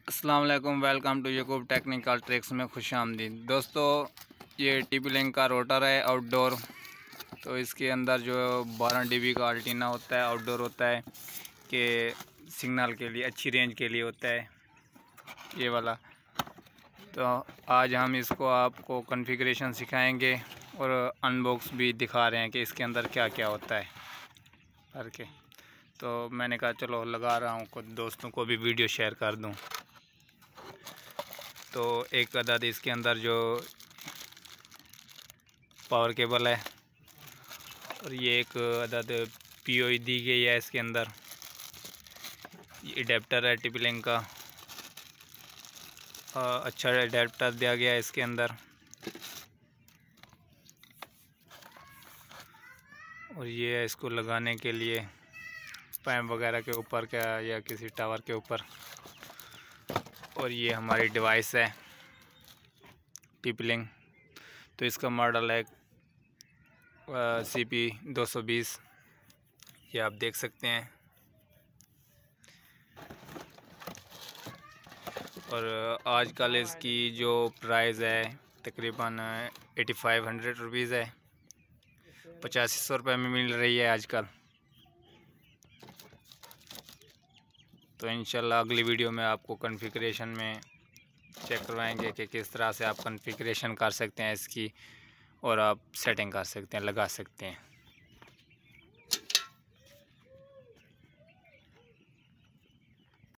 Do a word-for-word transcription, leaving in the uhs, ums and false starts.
अस्सलाम वालेकुम, welcome to Yakub technical tricks में खुश आमदीद। दोस्तों, ये टीपी लिंक का रोटर है आउटडोर। तो इसके अंदर जो बारह डी बी का अल्टीना होता है, आउटडोर होता है कि सिग्नल के लिए, अच्छी रेंज के लिए होता है ये वाला। तो आज हम इसको आपको कॉन्फ़िगरेशन सिखाएंगे और अनबॉक्स भी दिखा रहे हैं कि इसके अंदर क्या क्या होता है करके। तो मैंने कहा चलो लगा रहा हूँ, कुछ दोस्तों को भी वीडियो शेयर कर दूँ। तो एक अदद इसके अंदर जो पावर केबल है और ये एक अदद पीओई दी गई है इसके अंदर। ये अडेप्टर है टीपी लिंक का, आ, अच्छा अडेप्टर दिया गया है इसके अंदर। और ये है इसको लगाने के लिए पैप वगैरह के ऊपर क्या या किसी टावर के ऊपर। और ये हमारी डिवाइस है टीपी लिंक। तो इसका मॉडल है सी पी दो सौ बीस, ये आप देख सकते हैं। और आजकल इसकी जो प्राइस है तकरीबन एटी फाइव हंड्रेड रुपीज़ है, पचासी सौ रुपये में मिल रही है आजकल। तो इंशाल्लाह अगली वीडियो में आपको कॉन्फ़िगरेशन में चेक करवाएंगे कि किस तरह से आप कॉन्फ़िगरेशन कर सकते हैं इसकी और आप सेटिंग कर सकते हैं, लगा सकते हैं।